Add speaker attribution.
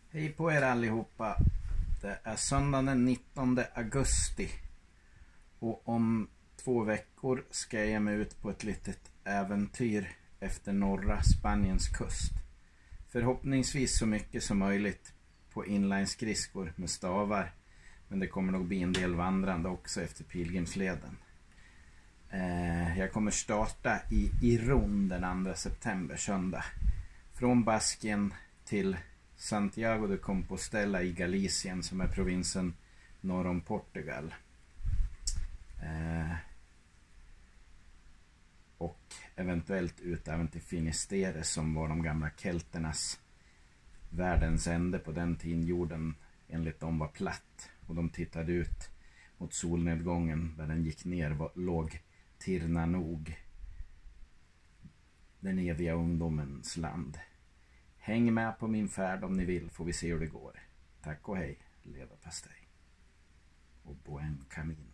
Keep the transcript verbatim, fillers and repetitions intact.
Speaker 1: Hej på er allihopa. Det är söndagen den nittonde augusti. Och om två veckor ska jag ge mig ut på ett litet äventyr efter norra Spaniens kust. Förhoppningsvis så mycket som möjligt på inlineskridskor med stavar. Men det kommer nog bli en del vandrande också efter pilgrimsleden. Eh, jag kommer starta i Irún den andra september, söndag. Från Baskien till Santiago de Compostela i Galicien, som är provinsen norr om Portugal. Eh, och eventuellt ut även till Finisterre, som var de gamla kelternas världens ände på den tiden jorden enligt dem var platt. Och de tittade ut mot solnedgången där den gick ner, var, låg Tirnanog, den eviga ungdomens land. Häng med på min färd om ni vill, får vi se hur det går. Tack och hej, leverpastej och buen camino.